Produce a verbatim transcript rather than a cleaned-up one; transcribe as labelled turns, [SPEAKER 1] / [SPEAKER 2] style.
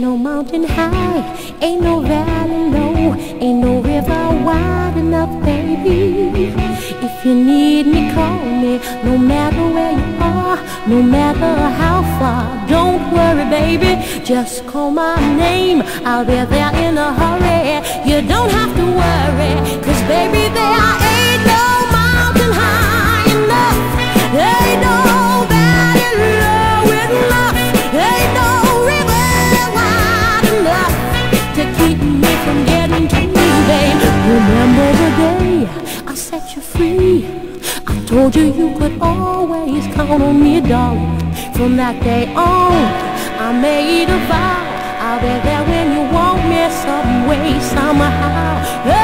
[SPEAKER 1] no mountain high, ain't no valley low, ain't no river wide enough, baby. If you need me, call me, no matter where you are, no matter how far. Don't worry, baby, just call my name, I'll be there in a hurry. You don't have to worry, 'cause baby, there ain't no mountain high enough, ain't no valley low enough, ain't no river wide enough to keep me from getting to you, babe. Remember the day I set you free, I told you you could always count on me, darling. From that day on, I made a vow, I'll be there when you want me, some way, somehow.